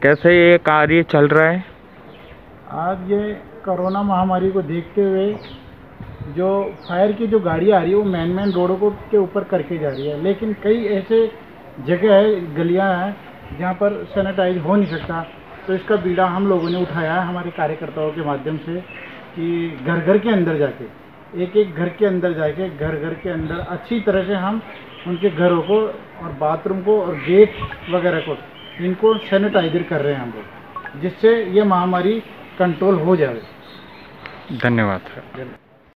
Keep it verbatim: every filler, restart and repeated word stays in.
कैसे ये कार्य चल रहा है? आज ये कोरोना महामारी को देखते हुए जो फायर की जो गाड़ी आ रही है वो मैन मैन रोडों को के ऊपर करके जा रही है, लेकिन कई ऐसे जगह है, गलियां हैं जहां पर सैनिटाइज हो नहीं सकता। तो इसका बीड़ा हम लोगों ने उठाया है हमारे कार्यकर्ताओं के माध्यम से कि घर घर के अंदर जाके, एक एक घर के अंदर जाके, घर घर के अंदर अच्छी तरह से हम उनके घरों को और बाथरूम को और गेट वगैरह को इनको सैनिटाइजर कर रहे हैं हम लोग, जिससे ये महामारी कंट्रोल हो जाए। धन्यवाद।